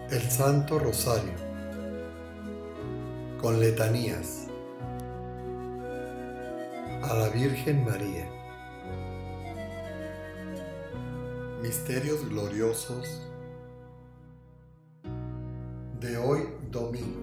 El Santo Rosario, con letanías, a la Virgen María. Misterios gloriosos de hoy domingo.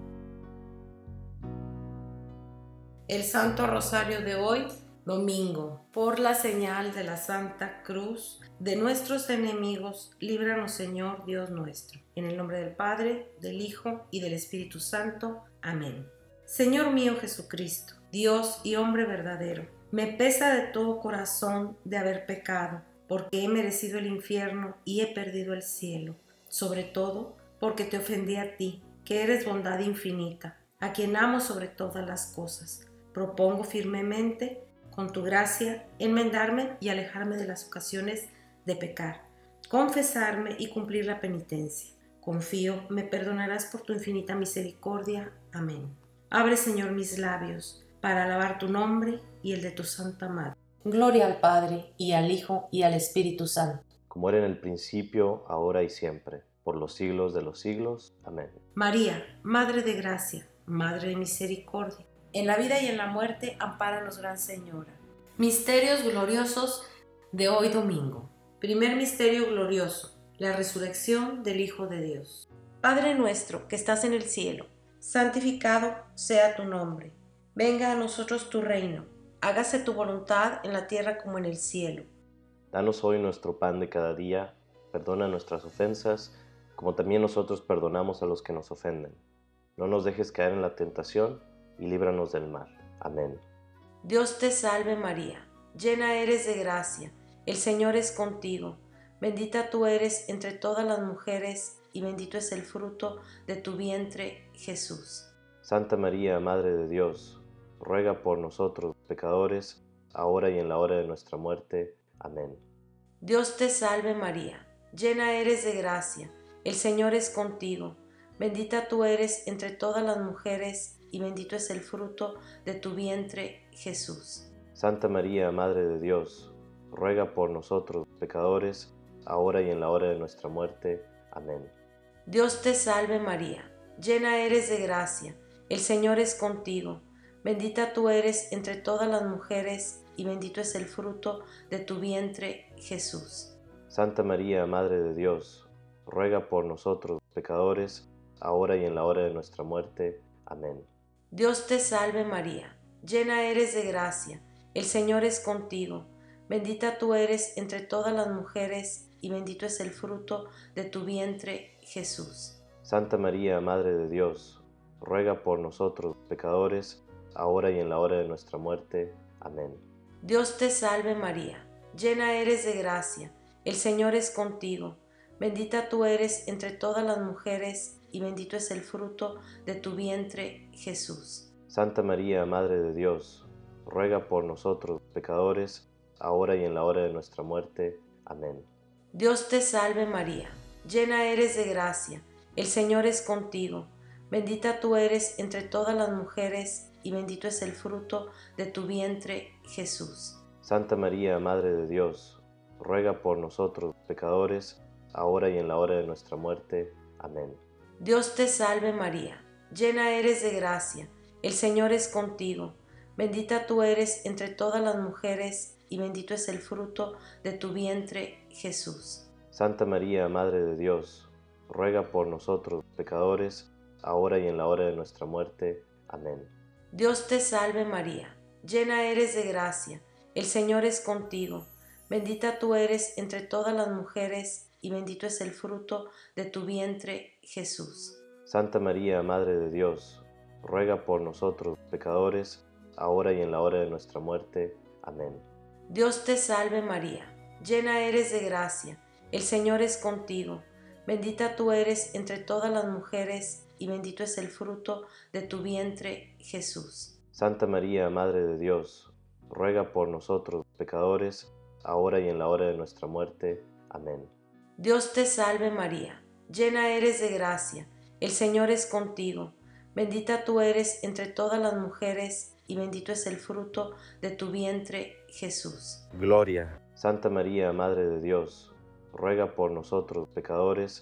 El Santo Rosario de hoy, domingo. Por la señal de la Santa Cruz de nuestros enemigos, líbranos, Señor Dios nuestro. En el nombre del Padre, del Hijo y del Espíritu Santo. Amén. Señor mío Jesucristo, Dios y hombre verdadero, me pesa de todo corazón de haber pecado, porque he merecido el infierno y he perdido el cielo. Sobre todo, porque te ofendí a ti, que eres bondad infinita, a quien amo sobre todas las cosas. Propongo firmemente, con tu gracia, enmendarme y alejarme de las ocasiones de pecar, confesarme y cumplir la penitencia. Confío, me perdonarás por tu infinita misericordia. Amén. Abre, Señor, mis labios para alabar tu nombre y el de tu Santa Madre. Gloria al Padre, y al Hijo, y al Espíritu Santo. Como era en el principio, ahora y siempre, por los siglos de los siglos. Amén. María, Madre de Gracia, Madre de Misericordia, en la vida y en la muerte, ampáranos, Gran Señora. Misterios gloriosos de hoy domingo. Primer misterio glorioso, la resurrección del Hijo de Dios. Padre nuestro que estás en el cielo, santificado sea tu nombre. Venga a nosotros tu reino. Hágase tu voluntad en la tierra como en el cielo. Danos hoy nuestro pan de cada día. Perdona nuestras ofensas, como también nosotros perdonamos a los que nos ofenden. No nos dejes caer en la tentación y líbranos del mal. Amén. Dios te salve María, llena eres de gracia, el Señor es contigo. Bendita tú eres entre todas las mujeres y bendito es el fruto de tu vientre, Jesús. Santa María, Madre de Dios, ruega por nosotros pecadores, ahora y en la hora de nuestra muerte. Amén. Dios te salve María, llena eres de gracia, el Señor es contigo. Bendita tú eres entre todas las mujeres y bendito es el fruto de tu vientre, Jesús. Santa María, Madre de Dios, ruega por nosotros pecadores, ahora y en la hora de nuestra muerte. Amén. Dios te salve María, llena eres de gracia, el Señor es contigo. Bendita tú eres entre todas las mujeres y bendito es el fruto de tu vientre, Jesús. Santa María, Madre de Dios, ruega por nosotros pecadores, ahora y en la hora de nuestra muerte. Amén. Dios te salve María, llena eres de gracia, el Señor es contigo. Bendita tú eres entre todas las mujeres y bendito es el fruto de tu vientre, Jesús. Santa María, Madre de Dios, ruega por nosotros pecadores, ahora y en la hora de nuestra muerte. Amén. Dios te salve María, llena eres de gracia, el Señor es contigo. Bendita tú eres entre todas las mujeres y bendito es el fruto de tu vientre, Jesús. Santa María, Madre de Dios, ruega por nosotros pecadores, ahora y en la hora de nuestra muerte. Amén. Dios te salve María, llena eres de gracia, el Señor es contigo. Bendita tú eres entre todas las mujeres y bendito es el fruto de tu vientre, Jesús. Santa María, Madre de Dios, ruega por nosotros pecadores, ahora y en la hora de nuestra muerte. Amén. Dios te salve María, llena eres de gracia, el Señor es contigo. Bendita tú eres entre todas las mujeres y bendito es el fruto de tu vientre, Jesús. Santa María, Madre de Dios, ruega por nosotros pecadores, ahora y en la hora de nuestra muerte. Amén. Dios te salve María, llena eres de gracia, el Señor es contigo. Bendita tú eres entre todas las mujeres y bendito es el fruto de tu vientre, Jesús. Santa María, Madre de Dios, ruega por nosotros pecadores, ahora y en la hora de nuestra muerte. Amén. Dios te salve María, llena eres de gracia, el Señor es contigo. Bendita tú eres entre todas las mujeres y bendito es el fruto de tu vientre, Jesús. Santa María, Madre de Dios, ruega por nosotros pecadores, ahora y en la hora de nuestra muerte. Amén. Dios te salve María, llena eres de gracia, el Señor es contigo. Bendita tú eres entre todas las mujeres y bendito es el fruto de tu vientre, Jesús. Gloria. Santa María, Madre de Dios, ruega por nosotros pecadores,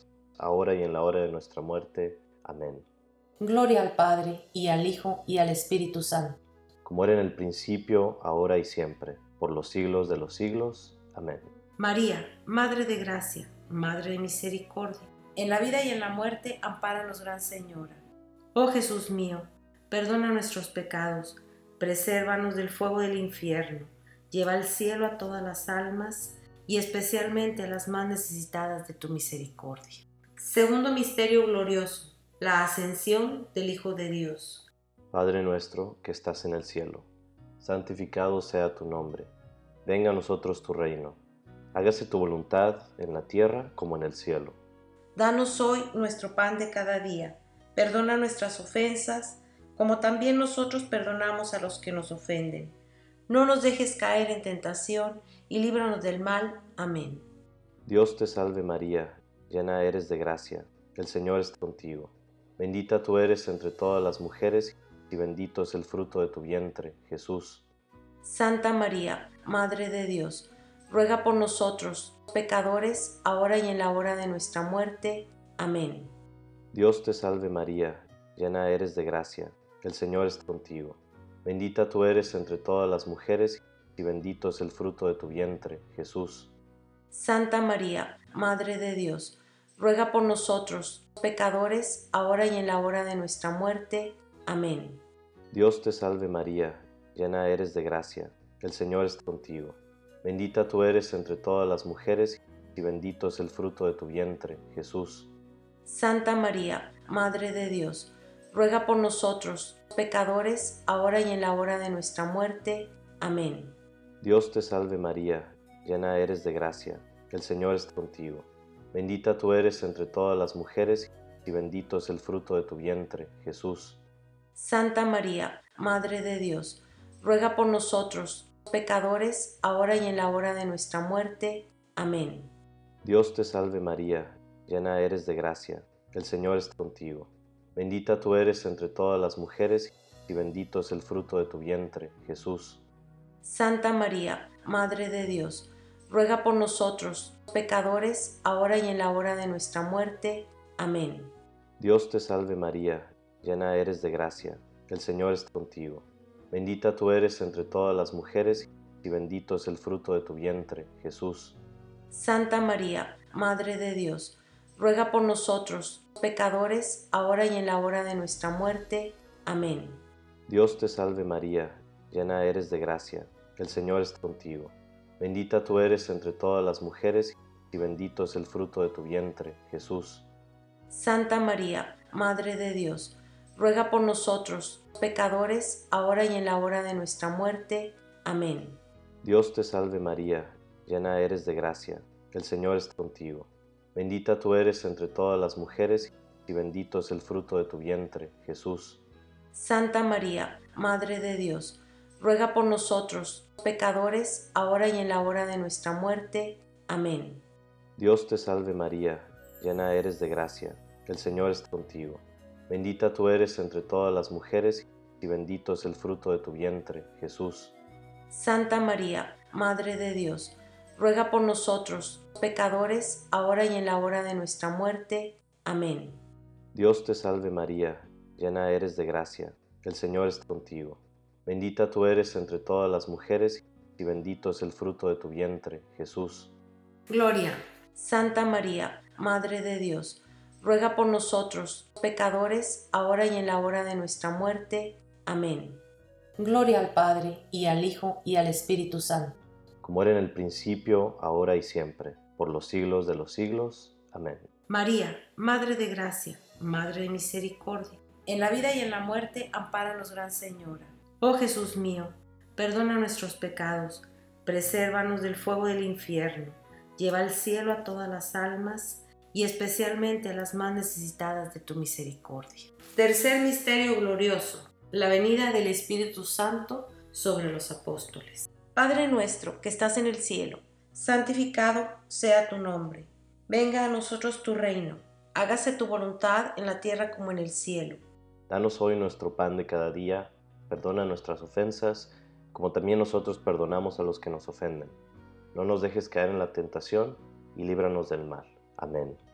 ahora y en la hora de nuestra muerte. Amén. Gloria al Padre, y al Hijo, y al Espíritu Santo. Como era en el principio, ahora y siempre, por los siglos de los siglos. Amén. María, Madre de Gracia, Madre de Misericordia, en la vida y en la muerte, ampáranos, Gran Señora. Oh Jesús mío, perdona nuestros pecados, presérvanos del fuego del infierno, lleva al cielo a todas las almas, y especialmente a las más necesitadas de tu misericordia. Segundo misterio glorioso, la ascensión del Hijo de Dios. Padre nuestro que estás en el cielo, santificado sea tu nombre. Venga a nosotros tu reino. Hágase tu voluntad en la tierra como en el cielo. Danos hoy nuestro pan de cada día. Perdona nuestras ofensas, como también nosotros perdonamos a los que nos ofenden. No nos dejes caer en tentación y líbranos del mal. Amén. Dios te salve María, llena eres de gracia, el Señor está contigo. Bendita tú eres entre todas las mujeres y bendito es el fruto de tu vientre, Jesús. Santa María, Madre de Dios, ruega por nosotros, pecadores, ahora y en la hora de nuestra muerte. Amén. Dios te salve María, llena eres de gracia, el Señor está contigo. Bendita tú eres entre todas las mujeres y bendito es el fruto de tu vientre, Jesús. Santa María, Madre de Dios, ruega por nosotros, pecadores, ahora y en la hora de nuestra muerte. Amén. Dios te salve María, llena eres de gracia, el Señor está contigo. Bendita tú eres entre todas las mujeres y bendito es el fruto de tu vientre, Jesús. Santa María, Madre de Dios, ruega por nosotros, pecadores, ahora y en la hora de nuestra muerte. Amén. Dios te salve María, llena eres de gracia, el Señor está contigo. Bendita tú eres entre todas las mujeres y bendito es el fruto de tu vientre, Jesús. Santa María, Madre de Dios, ruega por nosotros, pecadores, ahora y en la hora de nuestra muerte. Amén. Dios te salve María, llena eres de gracia, el Señor está contigo. Bendita tú eres entre todas las mujeres y bendito es el fruto de tu vientre, Jesús. Santa María, Madre de Dios, ruega por nosotros, pecadores, ahora y en la hora de nuestra muerte. Amén. Dios te salve María, llena eres de gracia, el Señor está contigo. Bendita tú eres entre todas las mujeres y bendito es el fruto de tu vientre, Jesús. Santa María, Madre de Dios, ruega por nosotros, pecadores, ahora y en la hora de nuestra muerte. Amén. Dios te salve María, llena eres de gracia, el Señor está contigo. Bendita tú eres entre todas las mujeres y bendito es el fruto de tu vientre, Jesús. Santa María, Madre de Dios, ruega por nosotros, pecadores, ahora y en la hora de nuestra muerte. Amén. Dios te salve María, llena eres de gracia, el Señor está contigo. Bendita tú eres entre todas las mujeres y bendito es el fruto de tu vientre, Jesús. Santa María, Madre de Dios, ruega por nosotros, pecadores, ahora y en la hora de nuestra muerte. Amén. Dios te salve María, llena eres de gracia, el Señor está contigo. Bendita tú eres entre todas las mujeres y bendito es el fruto de tu vientre, Jesús. Santa María, Madre de Dios, ruega por nosotros, pecadores, ahora y en la hora de nuestra muerte. Amén. Dios te salve María, llena eres de gracia, el Señor está contigo. Bendita tú eres entre todas las mujeres y bendito es el fruto de tu vientre, Jesús. Gloria. Santa María, Madre de Dios, ruega por nosotros, pecadores, ahora y en la hora de nuestra muerte. Amén. Gloria al Padre, y al Hijo, y al Espíritu Santo. Como era en el principio, ahora y siempre, por los siglos de los siglos. Amén. María, Madre de Gracia, Madre de Misericordia, en la vida y en la muerte, ampáranos, Gran Señora. Oh Jesús mío, perdona nuestros pecados, presérvanos del fuego del infierno, lleva al cielo a todas las almas y especialmente a las más necesitadas de tu misericordia. Tercer misterio glorioso, la venida del Espíritu Santo sobre los apóstoles. Padre nuestro que estás en el cielo, santificado sea tu nombre. Venga a nosotros tu reino, hágase tu voluntad en la tierra como en el cielo. Danos hoy nuestro pan de cada día, perdona nuestras ofensas, como también nosotros perdonamos a los que nos ofenden. No nos dejes caer en la tentación y líbranos del mal. Amén.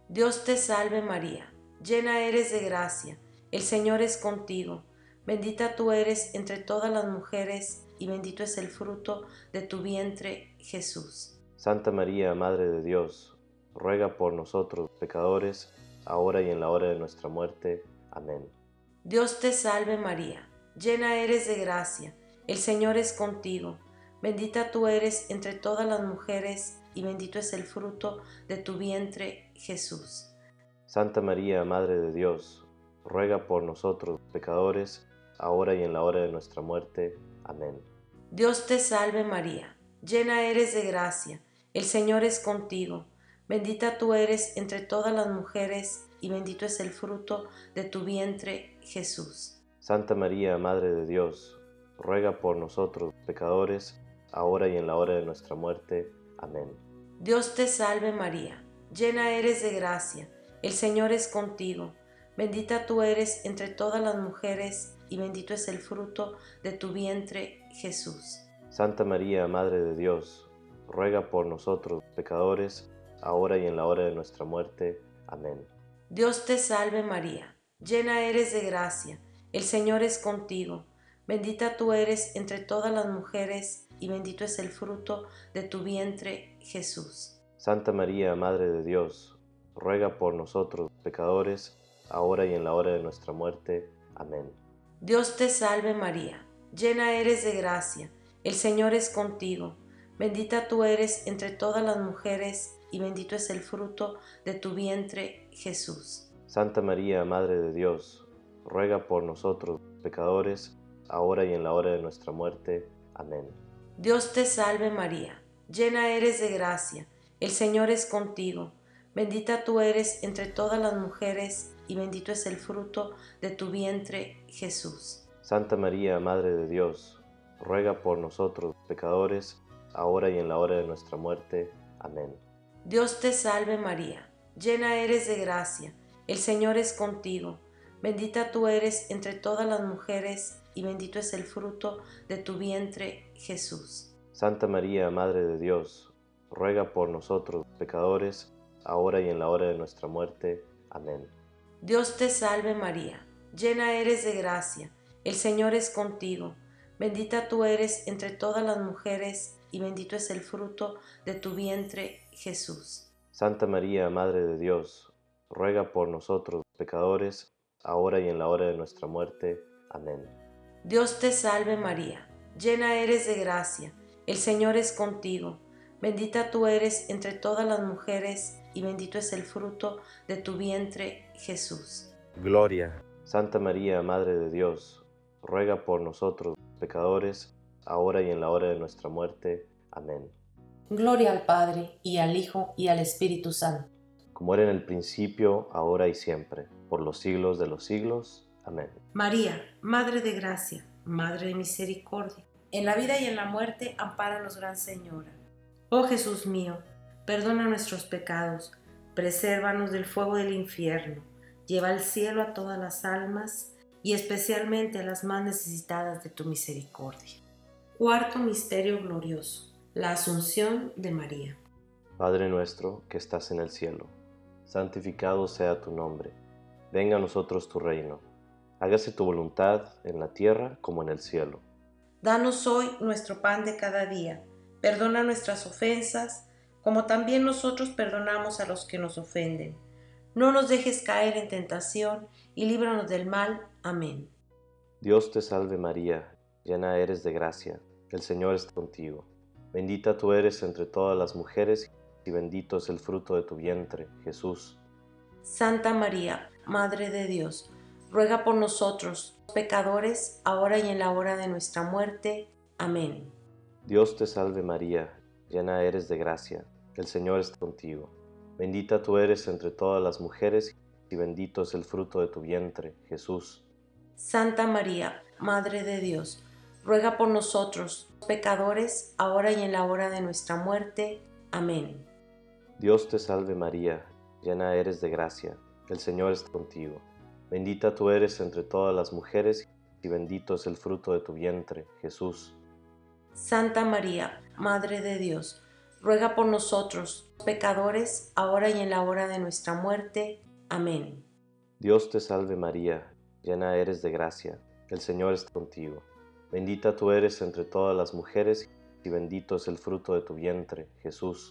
Dios te salve María, llena eres de gracia, el Señor es contigo, bendita tú eres entre todas las mujeres y bendito es el fruto de tu vientre, Jesús. Santa María, Madre de Dios, ruega por nosotros pecadores, ahora y en la hora de nuestra muerte. Amén. Dios te salve María, llena eres de gracia, el Señor es contigo, bendita tú eres entre todas las mujeres y bendito es el fruto de tu vientre, Jesús. Santa María, Madre de Dios, ruega por nosotros pecadores, ahora y en la hora de nuestra muerte. Amén. Dios te salve María, llena eres de gracia, el Señor es contigo, bendita tú eres entre todas las mujeres y bendito es el fruto de tu vientre, Jesús. Santa María, Madre de Dios, ruega por nosotros pecadores, ahora y en la hora de nuestra muerte. Amén. Dios te salve María, llena eres de gracia, el Señor es contigo, bendita tú eres entre todas las mujeres y bendito es el fruto de tu vientre, Jesús. Santa María, Madre de Dios, ruega por nosotros pecadores, ahora y en la hora de nuestra muerte. Amén. Dios te salve María, llena eres de gracia, el Señor es contigo, bendita tú eres entre todas las mujeres y bendito es el fruto de tu vientre, Jesús. Santa María, Madre de Dios, ruega por nosotros pecadores, ahora y en la hora de nuestra muerte. Amén. Dios te salve María, llena eres de gracia, el Señor es contigo, bendita tú eres entre todas las mujeres y bendito es el fruto de tu vientre, Jesús. Santa María, Madre de Dios, ruega por nosotros pecadores, ahora y en la hora de nuestra muerte. Amén. Dios te salve María, llena eres de gracia, el Señor es contigo, bendita tú eres entre todas las mujeres y bendito es el fruto de tu vientre, Jesús. Santa María, Madre de Dios, ruega por nosotros pecadores, ahora y en la hora de nuestra muerte. Amén. Dios te salve María, llena eres de gracia, el Señor es contigo, bendita tú eres entre todas las mujeres y bendito es el fruto de tu vientre, Jesús. Santa María, Madre de Dios, ruega por nosotros pecadores, ahora y en la hora de nuestra muerte. Amén. Dios te salve María, llena eres de gracia, el Señor es contigo, bendita tú eres entre todas las mujeres y bendito es el fruto de tu vientre, Jesús. Santa María, Madre de Dios, ruega por nosotros pecadores, ahora y en la hora de nuestra muerte. Amén. Dios te salve María, llena eres de gracia, el Señor es contigo, bendita tú eres entre todas las mujeres y bendito es el fruto de tu vientre, Jesús. Gloria. Santa María, Madre de Dios, ruega por nosotros pecadores, ahora y en la hora de nuestra muerte. Amén. Gloria al Padre, y al Hijo, y al Espíritu Santo. Como era en el principio, ahora y siempre, por los siglos de los siglos. Amén. María, Madre de Gracia, Madre de Misericordia, en la vida y en la muerte, ampáranos, Gran Señora. Oh Jesús mío, perdona nuestros pecados, presérvanos del fuego del infierno, lleva al cielo a todas las almas y especialmente a las más necesitadas de tu misericordia. Cuarto misterio glorioso, la Asunción de María. Padre nuestro que estás en el cielo, santificado sea tu nombre. Venga a nosotros tu reino. Hágase tu voluntad en la tierra como en el cielo. Danos hoy nuestro pan de cada día. Perdona nuestras ofensas, como también nosotros perdonamos a los que nos ofenden. No nos dejes caer en tentación y líbranos del mal. Amén. Dios te salve María, llena eres de gracia, el Señor está contigo. Bendita tú eres entre todas las mujeres y bendito es el fruto de tu vientre, Jesús. Santa María, Madre de Dios, ruega por nosotros, pecadores, ahora y en la hora de nuestra muerte. Amén. Dios te salve María, llena eres de gracia, el Señor está contigo. Bendita tú eres entre todas las mujeres y bendito es el fruto de tu vientre, Jesús. Santa María, Madre de Dios, ruega por nosotros, pecadores, ahora y en la hora de nuestra muerte. Amén. Dios te salve María, llena eres de gracia, el Señor está contigo. Bendita tú eres entre todas las mujeres y bendito es el fruto de tu vientre, Jesús. Santa María, Madre de Dios, ruega por nosotros, pecadores, ahora y en la hora de nuestra muerte. Amén. Dios te salve María, llena eres de gracia, el Señor es contigo. Bendita tú eres entre todas las mujeres, y bendito es el fruto de tu vientre, Jesús.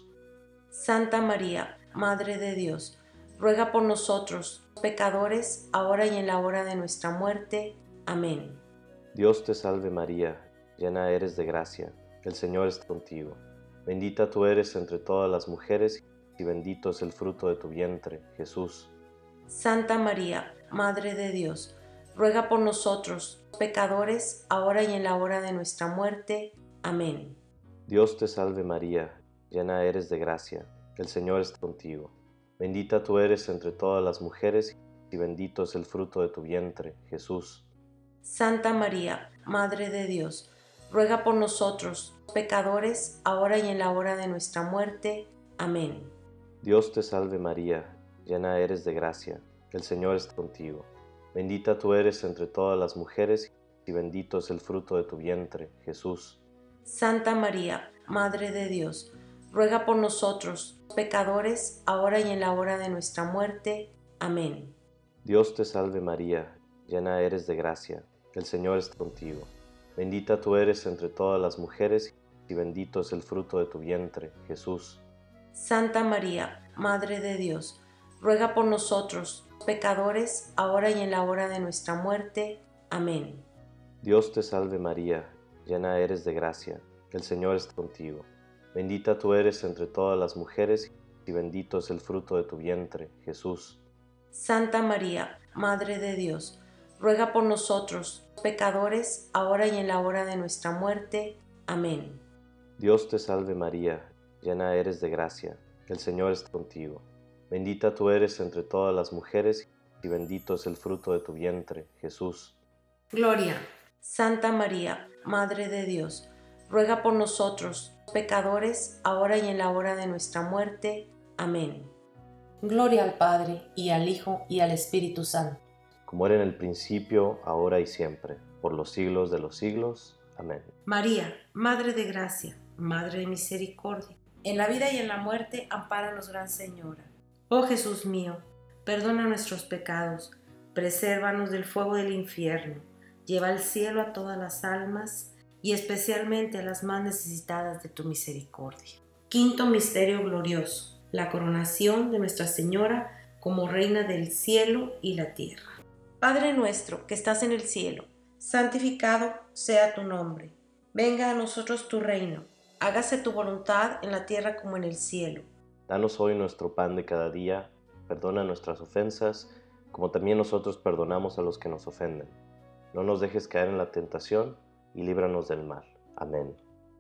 Santa María, Madre de Dios, ruega por nosotros, pecadores, ahora y en la hora de nuestra muerte. Amén. Dios te salve María, llena eres de gracia, el Señor es contigo. Bendita tú eres entre todas las mujeres, y bendito es el fruto de tu vientre, Jesús. Santa María, Madre de Dios, ruega por nosotros, pecadores, ahora y en la hora de nuestra muerte. Amén. Dios te salve María, llena eres de gracia, el Señor es contigo. Bendita tú eres entre todas las mujeres, y bendito es el fruto de tu vientre, Jesús. Santa María, Madre de Dios, ruega por nosotros, pecadores, ahora y en la hora de nuestra muerte. Amén. Dios te salve María, llena eres de gracia, el Señor es contigo. Bendita tú eres entre todas las mujeres, y bendito es el fruto de tu vientre, Jesús. Santa María, Madre de Dios, ruega por nosotros, pecadores, ahora y en la hora de nuestra muerte. Amén. Dios te salve María, llena eres de gracia, el Señor es contigo. Bendita tú eres entre todas las mujeres, y bendito es el fruto de tu vientre, Jesús. Santa María, Madre de Dios, ruega por nosotros, pecadores, ahora y en la hora de nuestra muerte. Amén. Dios te salve María, llena eres de gracia, el Señor es contigo. Bendita tú eres entre todas las mujeres, y bendito es el fruto de tu vientre, Jesús. Santa María, Madre de Dios, ruega por nosotros, pecadores, ahora y en la hora de nuestra muerte. Amén. Dios te salve María, llena eres de gracia, el Señor es contigo. Bendita tú eres entre todas las mujeres, y bendito es el fruto de tu vientre, Jesús. Gloria. Santa María, Madre de Dios, ruega por nosotros, pecadores, ahora y en la hora de nuestra muerte. Amén. Gloria al Padre, y al Hijo, y al Espíritu Santo. Como era en el principio, ahora y siempre, por los siglos de los siglos. Amén. María, Madre de Gracia, Madre de Misericordia, en la vida y en la muerte, ampáranos, Gran Señora. Oh Jesús mío, perdona nuestros pecados, presérvanos del fuego del infierno, lleva al cielo a todas las almas, y especialmente a las más necesitadas de tu misericordia. Quinto misterio glorioso, la coronación de Nuestra Señora como Reina del cielo y la tierra. Padre nuestro que estás en el cielo, santificado sea tu nombre. Venga a nosotros tu reino, hágase tu voluntad en la tierra como en el cielo. Danos hoy nuestro pan de cada día, perdona nuestras ofensas, como también nosotros perdonamos a los que nos ofenden. No nos dejes caer en la tentación, y líbranos del mal. Amén.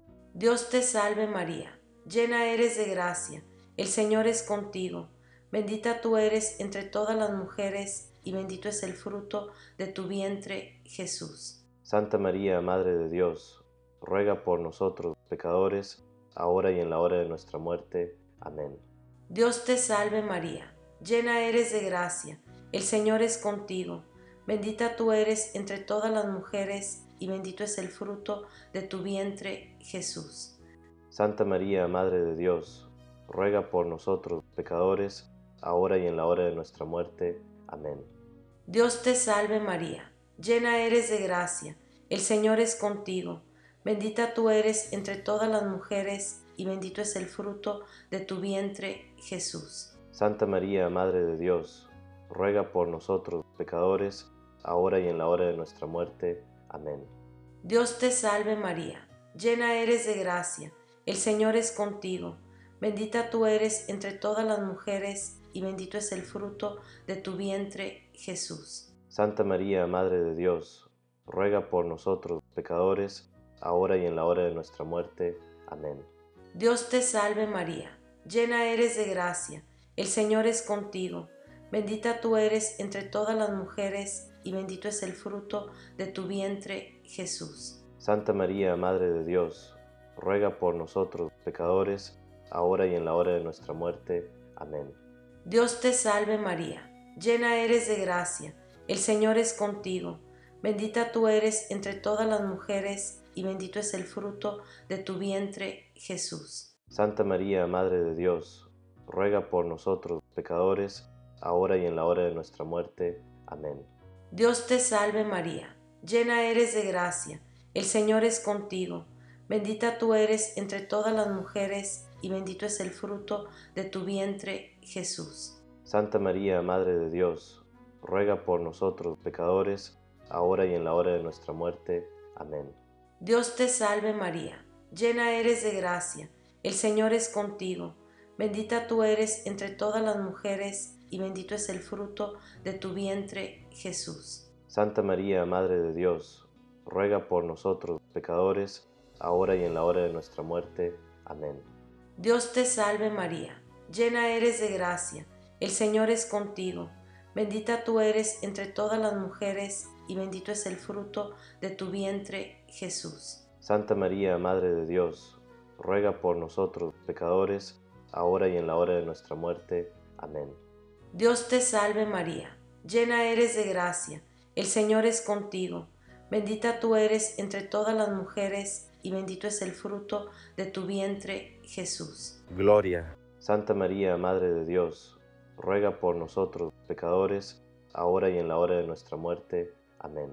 Dios te salve María, llena eres de gracia, el Señor es contigo. Bendita tú eres entre todas las mujeres, y bendito es el fruto de tu vientre, Jesús. Santa María, Madre de Dios, ruega por nosotros, pecadores, ahora y en la hora de nuestra muerte. Amén. Dios te salve María, llena eres de gracia, el Señor es contigo. Bendita tú eres entre todas las mujeres, y bendito es el fruto de tu vientre, Jesús. Santa María, Madre de Dios, ruega por nosotros, pecadores, ahora y en la hora de nuestra muerte. Amén. Dios te salve María, llena eres de gracia, el Señor es contigo. Bendita tú eres entre todas las mujeres, y bendito es el fruto de tu vientre, Jesús. Santa María, Madre de Dios, ruega por nosotros, pecadores, ahora y en la hora de nuestra muerte. Amén. Dios te salve María, llena eres de gracia, el Señor es contigo. Bendita tú eres entre todas las mujeres, y bendito es el fruto de tu vientre, Jesús. Santa María, Madre de Dios, ruega por nosotros, pecadores, ahora y en la hora de nuestra muerte. Amén. Dios te salve María, llena eres de gracia, el Señor es contigo. Bendita tú eres entre todas las mujeres, y bendito es el fruto de tu vientre, Jesús. Santa María, Madre de Dios, ruega por nosotros, pecadores, ahora y en la hora de nuestra muerte. Amén. Dios te salve María, llena eres de gracia, el Señor es contigo. Bendita tú eres entre todas las mujeres, y bendito es el fruto de tu vientre, Jesús. Santa María, Madre de Dios, ruega por nosotros pecadores, ahora y en la hora de nuestra muerte. Amén. Dios te salve María, llena eres de gracia, el Señor es contigo, bendita tú eres entre todas las mujeres y bendito es el fruto de tu vientre, Jesús. Santa María, Madre de Dios, ruega por nosotros pecadores, ahora y en la hora de nuestra muerte. Amén. Dios te salve María, llena eres de gracia, el Señor es contigo, bendita tú eres entre todas las mujeres y bendito es el fruto de tu vientre, Jesús. Santa María, Madre de Dios, ruega por nosotros pecadores, ahora y en la hora de nuestra muerte. Amén. Dios te salve María, llena eres de gracia, el Señor es contigo, bendita tú eres entre todas las mujeres y bendito es el fruto de tu vientre, Jesús. Santa María, Madre de Dios, ruega por nosotros pecadores, ahora y en la hora de nuestra muerte. Amén. Dios te salve María, llena eres de gracia, el Señor es contigo, bendita tú eres entre todas las mujeres y bendito es el fruto de tu vientre, Jesús. Gloria. Santa María, Madre de Dios, ruega por nosotros pecadores, ahora y en la hora de nuestra muerte. Amén.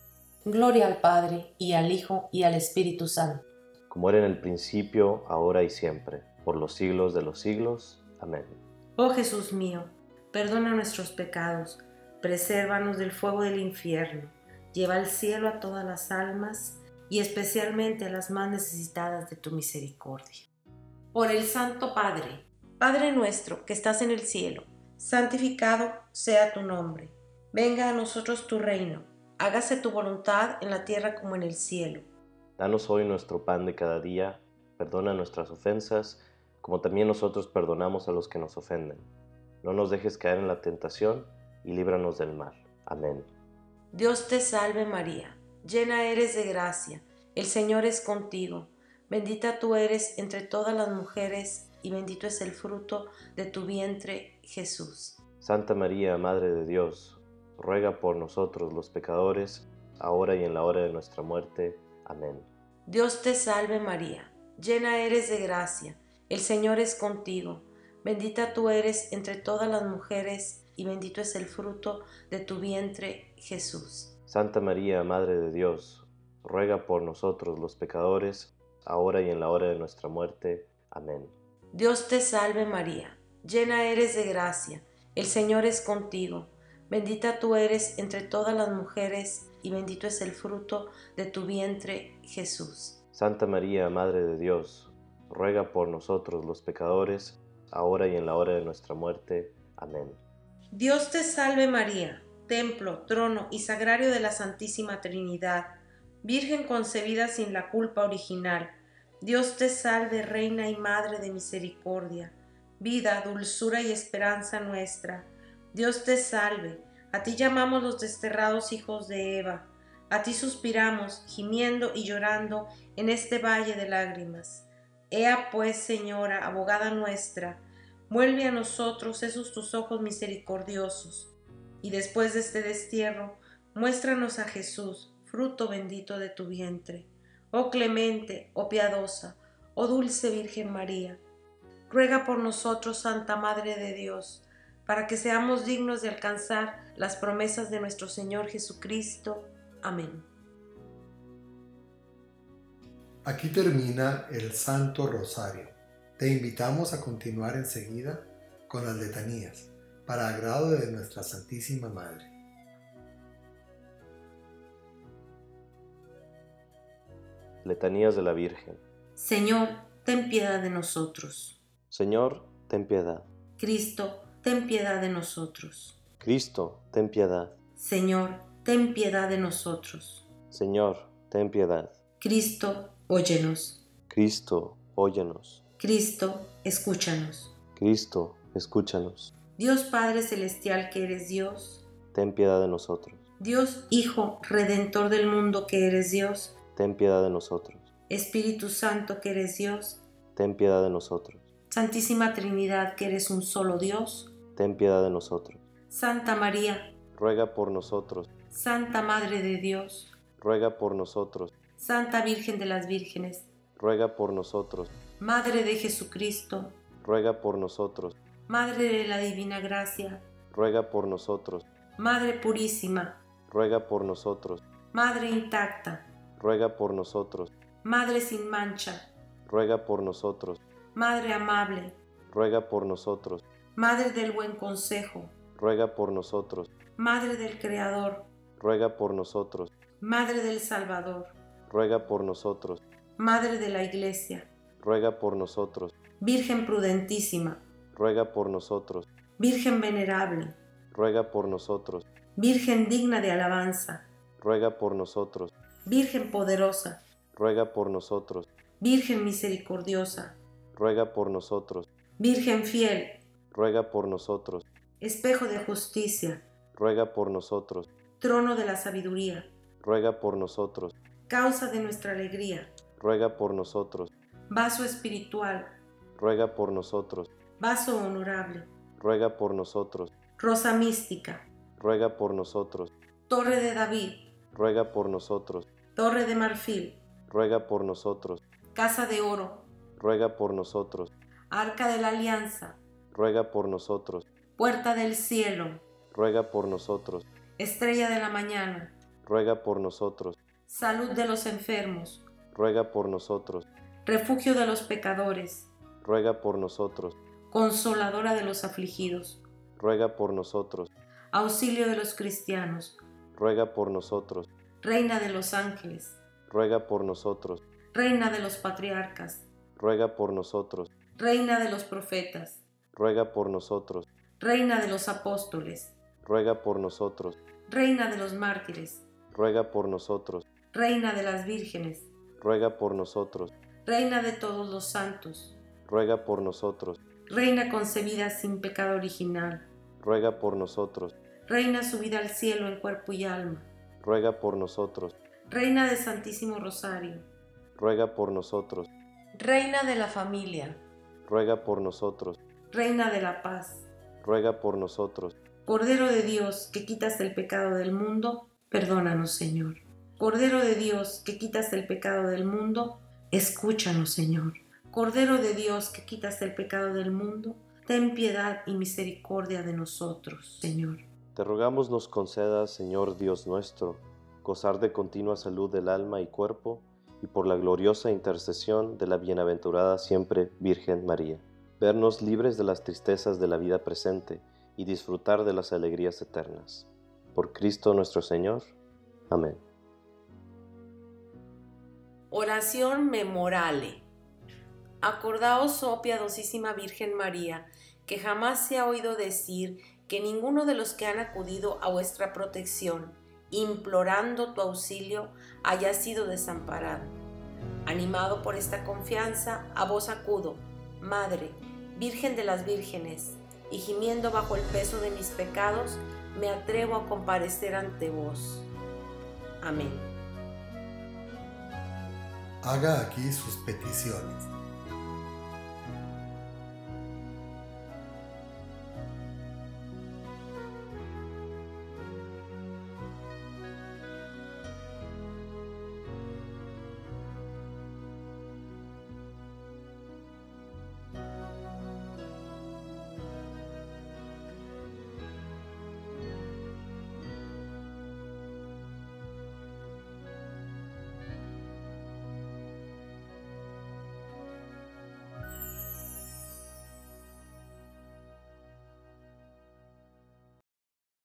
Gloria al Padre, y al Hijo, y al Espíritu Santo. Como era en el principio, ahora y siempre, por los siglos de los siglos. Amén. Oh Jesús mío, perdona nuestros pecados, presérvanos del fuego del infierno, lleva al cielo a todas las almas y especialmente a las más necesitadas de tu misericordia. Por el Santo Padre, Padre nuestro que estás en el cielo, santificado sea tu nombre. Venga a nosotros tu reino, hágase tu voluntad en la tierra como en el cielo. Danos hoy nuestro pan de cada día, perdona nuestras ofensas, como también nosotros perdonamos a los que nos ofenden. No nos dejes caer en la tentación y líbranos del mal. Amén. Dios te salve María, llena eres de gracia, el Señor es contigo, bendita tú eres entre todas las mujeres y bendito es el fruto de tu vientre, Jesús. Santa María, Madre de Dios, ruega por nosotros los pecadores, ahora y en la hora de nuestra muerte. Amén. Dios te salve María, llena eres de gracia, el Señor es contigo, bendita tú eres entre todas las mujeres y bendito es el fruto de tu vientre, Jesús. Santa María, Madre de Dios, ruega por nosotros los pecadores, ahora y en la hora de nuestra muerte. Amén. Dios te salve María, llena eres de gracia, el Señor es contigo, bendita tú eres entre todas las mujeres y bendito es el fruto de tu vientre, Jesús. Santa María, Madre de Dios, ruega por nosotros los pecadores, ahora y en la hora de nuestra muerte. Amén. Dios te salve María, templo, trono y sagrario de la Santísima Trinidad, Virgen concebida sin la culpa original. Dios te salve, Reina y Madre de misericordia, vida, dulzura y esperanza nuestra. Dios te salve, a ti llamamos los desterrados hijos de Eva, a ti suspiramos, gimiendo y llorando en este valle de lágrimas. Ea pues, Señora, abogada nuestra, vuelve a nosotros esos tus ojos misericordiosos, y después de este destierro, muéstranos a Jesús, fruto bendito de tu vientre. Oh clemente, oh piadosa, oh dulce Virgen María, ruega por nosotros, Santa Madre de Dios, para que seamos dignos de alcanzar las promesas de nuestro Señor Jesucristo. Amén. Aquí termina el Santo Rosario. Te invitamos a continuar enseguida con las letanías, para agrado de nuestra Santísima Madre. Letanías de la Virgen. Señor, ten piedad de nosotros. Señor, ten piedad. Cristo, ten piedad de nosotros. Cristo, ten piedad. Señor, ten piedad de nosotros. Señor, ten piedad. Cristo, óyenos. Cristo, óyenos. Cristo, escúchanos. Cristo, escúchanos. Dios Padre Celestial que eres Dios. Ten piedad de nosotros. Dios Hijo Redentor del mundo que eres Dios. Ten piedad de nosotros. Espíritu Santo que eres Dios. Ten piedad de nosotros. Santísima Trinidad que eres un solo Dios. Ten piedad de nosotros. Santa María, Ruega por nosotros. Santa Madre de Dios. Ruega por nosotros. Santa Virgen de las Vírgenes. Ruega por nosotros. Madre de Jesucristo, ruega por nosotros, Madre de la Divina Gracia, ruega por nosotros, Madre purísima, ruega por nosotros, Madre intacta, ruega por nosotros, Madre sin mancha, ruega por nosotros, Madre amable, ruega por nosotros, Madre del buen consejo, ruega por nosotros, Madre del Creador, ruega por nosotros, Madre del Salvador, ruega por nosotros, Madre de la Iglesia, ruega por nosotros, Virgen prudentísima, ruega por nosotros, Virgen venerable, ruega por nosotros, Virgen digna de alabanza, ruega por nosotros, Virgen poderosa, ruega por nosotros, Virgen misericordiosa, ruega por nosotros, Virgen fiel, ruega por nosotros, espejo de justicia, ruega por nosotros, trono de la sabiduría, ruega por nosotros, causa de nuestra alegría, ruega por nosotros, vaso espiritual, ruega por nosotros, vaso honorable, ruega por nosotros, rosa mística, ruega por nosotros, torre de David, ruega por nosotros, torre de marfil, ruega por nosotros, casa de oro, ruega por nosotros, arca de la alianza, ruega por nosotros, puerta del cielo, ruega por nosotros, estrella de la mañana, ruega por nosotros, salud de los enfermos, ruega por nosotros, refugio de los pecadores, ruega por nosotros, consoladora de los afligidos, ruega por nosotros, auxilio de los cristianos, ruega por nosotros, reina de los ángeles, ruega por nosotros, reina de los patriarcas, ruega por nosotros, reina de los profetas, ruega por nosotros, reina de los apóstoles, ruega por nosotros, reina de los mártires, ruega por nosotros, reina de las vírgenes, ruega por nosotros, reina de todos los santos, ruega por nosotros, reina concebida sin pecado original, ruega por nosotros, reina subida al cielo en cuerpo y alma, ruega por nosotros, reina de Santísimo Rosario, ruega por nosotros, reina de la familia, ruega por nosotros, reina de la paz, ruega por nosotros, Cordero de Dios que quitas el pecado del mundo, perdónanos, Señor. Cordero de Dios que quitas el pecado del mundo, escúchanos, Señor. Cordero de Dios que quitas el pecado del mundo, ten piedad y misericordia de nosotros, Señor. Te rogamos nos concedas, Señor Dios nuestro, gozar de continua salud del alma y cuerpo, y por la gloriosa intercesión de la bienaventurada siempre Virgen María, vernos libres de las tristezas de la vida presente y disfrutar de las alegrías eternas. Por Cristo nuestro Señor. Amén. Oración memorale. Acordaos, oh piadosísima Virgen María, que jamás se ha oído decir que ninguno de los que han acudido a vuestra protección, implorando tu auxilio, haya sido desamparado. Animado por esta confianza, a vos acudo, Madre, Virgen de las Vírgenes, y gimiendo bajo el peso de mis pecados, me atrevo a comparecer ante vos. Amén. Haga aquí sus peticiones.